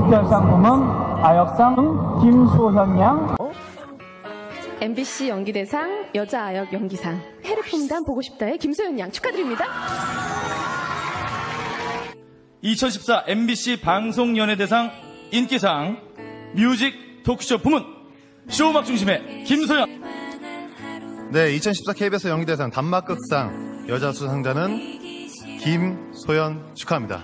특별상 부문 아역상 김소현 양. MBC 연기대상 여자 아역 연기상 해리폼단 보고 싶다의 김소연 양 축하드립니다. 2014 MBC 방송연예대상 인기상 뮤직 토크쇼 부문 쇼음악 중심의 김소연. 네, 2014 KBS 연기대상 단막극상 여자 수상자는 김소연 축하합니다.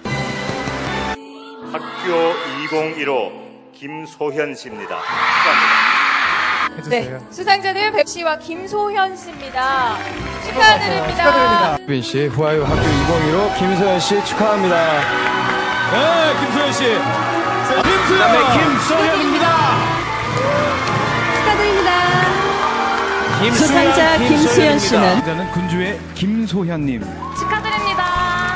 학교 2015 김소현 씨입니다. 축하합니다. 네, 수상자는 백 씨와 김소현 씨입니다. 축하드립니다. 빈 씨, 후아유 학교 2015 김소연 씨 축하합니다. 네, 김소연 씨. 김소연. 네, 김소연입니다. 축하드립니다. 수상자 김소연 씨는 수상자는 군주의 김소현님. 축하드립니다.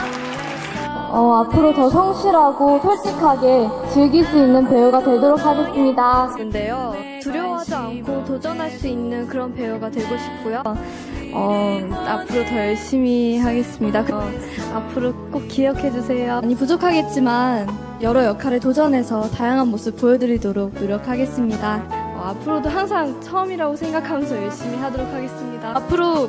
앞으로 더 성실하고 솔직하게 즐길 수 있는 배우가 되도록 하겠습니다. 근데요, 두려워하지 않고 도전할 수 있는 그런 배우가 되고 싶고요. 앞으로 더 열심히 하겠습니다. 앞으로 꼭 기억해주세요. 많이 부족하겠지만 여러 역할에 도전해서 다양한 모습 보여드리도록 노력하겠습니다. 앞으로도 항상 처음이라고 생각하면서 열심히 하도록 하겠습니다. 앞으로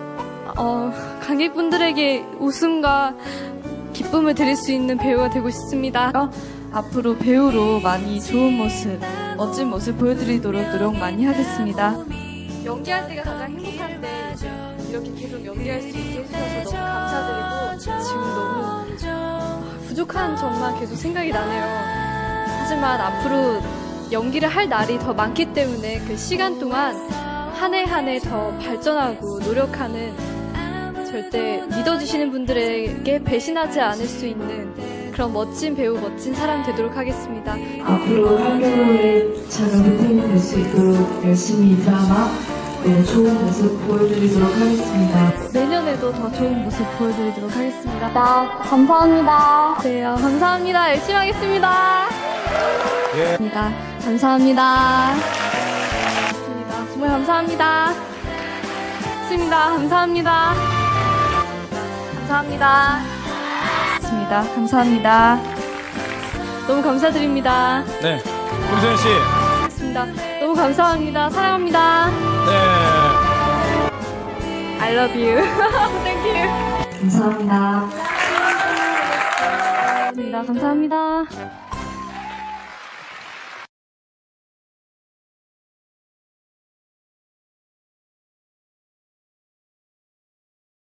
관객분들에게 웃음과 기쁨을 드릴 수 있는 배우가 되고 싶습니다. 앞으로 배우로 많이 좋은 모습, 멋진 모습 보여드리도록 노력 많이 하겠습니다. 연기할 때가 가장 행복한데 이렇게 계속 연기할 수 있게 해주셔서 너무 감사드리고 지금 너무 부족한 점만 계속 생각이 나네요. 하지만 앞으로 연기를 할 날이 더 많기 때문에 그 시간 동안 한 해 한 해 더 발전하고 노력하는, 절대 믿어주시는 분들에게 배신하지 않을 수 있는 그런 멋진 배우, 멋진 사람 되도록 하겠습니다. 앞으로 한겨울에 작은 팬이 될 수 있도록 열심히 이 드라마 좋은 모습 보여드리도록 하겠습니다. 내년에도 더 좋은 모습 보여드리도록 하겠습니다. 감사합니다. 네, 감사합니다. 열심히 하겠습니다. 예. 감사합니다. 정말 감사합니다. 감사합니다. 감사합니다. 감사합니다. 너무 감사드립니다. 네, 김소연 씨. 알겠습니다. 너무 감사합니다. 사랑합니다. 네. I love you. Thank you. 감사합니다. 감사합니다.